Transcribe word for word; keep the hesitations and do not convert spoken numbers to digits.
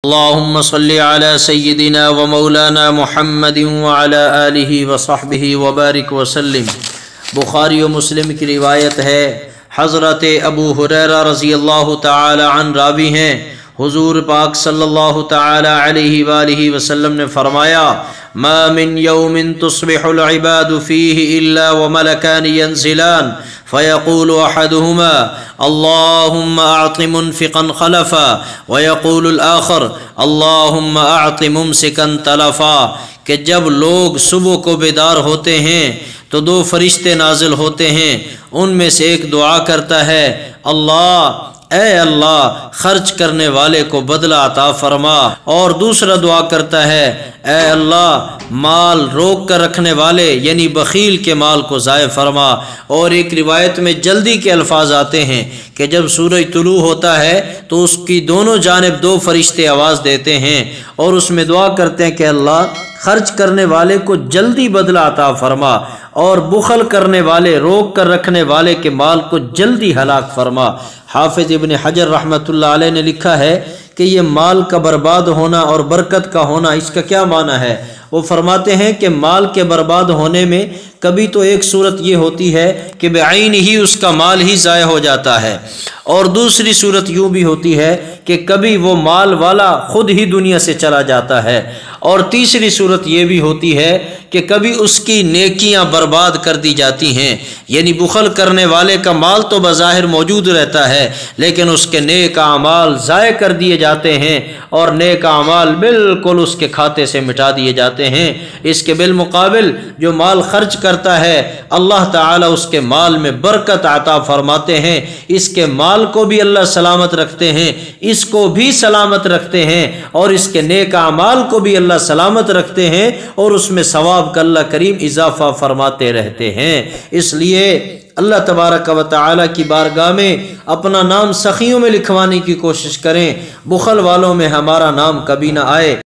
اللهم صل على سيدنا ومولانا محمد وعلى آلہ وصحبہ وبارک وسلم۔ بخاری و مسلم کی روایت ہے، حضرت ابو ہریرہ رضی اللہ تعالی عنہ راوی ہیں، حضور پاک صلی اللہ تعالی علیہ وآلہ وسلم نے فرمایا، ما من یوم تصبح العباد فیہ الا وملکان ینزلان فیقول احدہما اللہم اعط منفقا خلفا ویقول الآخر اللہم اعط ممسکا تلفا، کہ جب لوگ صبح کو بیدار ہوتے ہیں تو دو فرشتے نازل ہوتے ہیں، ان میں سے ایک دعا کرتا ہے، اللہ اے اللہ خرچ کرنے والے کو بدلہ عطا فرما، اور دوسرا دعا کرتا ہے، اے اللہ مال روک کر رکھنے والے یعنی بخیل کے مال کو ضائع فرما۔ اور ایک روایت میں جلدی کے الفاظ آتے ہیں کہ جب سورج طلوع ہوتا ہے تو اس کی دونوں جانب دو فرشتے آواز دیتے ہیں اور اس میں دعا کرتے ہیں کہ اللہ خرچ کرنے والے کو جلدی بدلہ عطا فرما، اور بخل کرنے والے روک کر رکھنے والے کے مال کو جلدی ہلاک فرما۔ حافظ ابن حجر رحمۃ اللہ علیہ نے لکھا ہے کہ یہ مال کا برباد ہونا اور برکت کا ہونا، اس کا کیا معنی ہے؟ وہ فرماتے ہیں کہ مال کے برباد ہونے میں کبھی تو ایک صورت یہ ہوتی ہے کہ بعین ہی اس کا مال ہی ضائع ہو جاتا ہے، اور دوسری صورت یوں بھی ہوتی ہے کہ کبھی وہ مال والا خود ہی دنیا سے چلا جاتا ہے، اور تیسری صورت یہ بھی ہوتی ہے کہ کبھی اس کی نیکیاں برباد کر دی جاتی ہیں، یعنی بخل کرنے والے کا مال تو بظاہر موجود رہتا ہے لیکن اس کے نیک اعمال ضائع کر دیے جاتے ہیں اور نیک اعمال بالکل اس کے کھاتے سے مٹا دیے جاتے ہیں۔ اس کے بالمقابل جو مال خرچ کرتا ہے اللہ تعالیٰ اس کے مال میں برکت عطا فرماتے ہیں، اس کے مال کو بھی اللہ سلامت رکھتے ہیں، اس کو بھی سلامت رکھتے ہیں، اور اس کے نیک اعمال کو بھی اللہ سلامت رکھتے ہیں، اور اس میں ثواب کا اللہ کریم اضافہ فرماتے رہتے ہیں۔ اس لیے اللہ تبارک و تعالی کی بارگاہ میں اپنا نام سخیوں میں لکھوانے کی کوشش کریں، بخل والوں میں ہمارا نام کبھی نہ آئے۔